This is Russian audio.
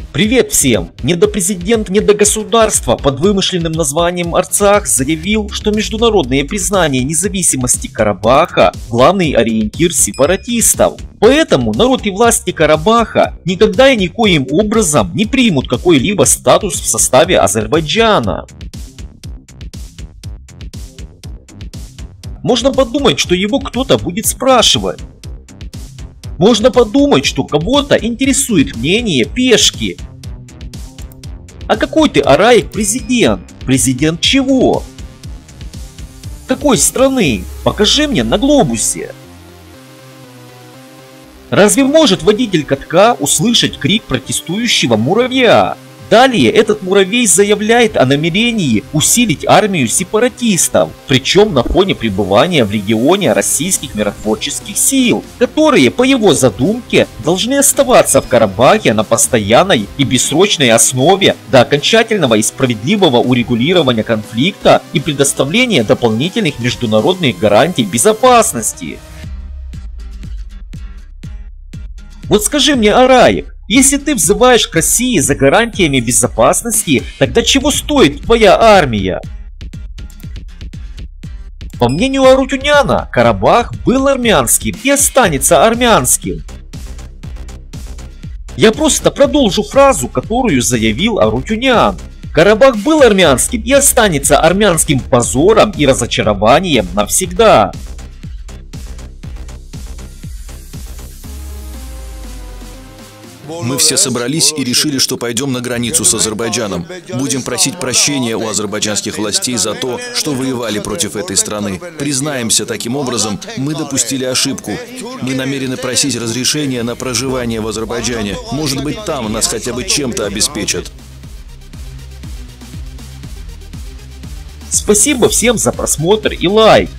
Привет всем! Недопрезидент недогосударства под вымышленным названием Арцах заявил, что международное признание независимости Карабаха – главный ориентир сепаратистов. Поэтому народ и власти Карабаха никогда и никоим образом не примут какой-либо статус в составе Азербайджана. Можно подумать, что его кто-то будет спрашивать. Можно подумать, что кого-то интересует мнение пешки. А какой ты, Араик, президент? Президент чего? Какой страны? Покажи мне на глобусе. Разве может водитель катка услышать крик протестующего муравья? Далее этот муравей заявляет о намерении усилить армию сепаратистов, причем на фоне пребывания в регионе российских миротворческих сил, которые, по его задумке, должны оставаться в Карабахе на постоянной и бессрочной основе до окончательного и справедливого урегулирования конфликта и предоставления дополнительных международных гарантий безопасности. Вот скажи мне, Араик, если ты взываешь к России за гарантиями безопасности, тогда чего стоит твоя армия? По мнению Арутюняна, Карабах был армянским и останется армянским. Я просто продолжу фразу, которую заявил Арутюнян. Карабах был армянским и останется армянским позором и разочарованием навсегда. Мы все собрались и решили, что пойдем на границу с Азербайджаном. Будем просить прощения у азербайджанских властей за то, что воевали против этой страны. Признаемся, таким образом, мы допустили ошибку. Мы намерены просить разрешения на проживание в Азербайджане. Может быть, там нас хотя бы чем-то обеспечат. Спасибо всем за просмотр и лайк.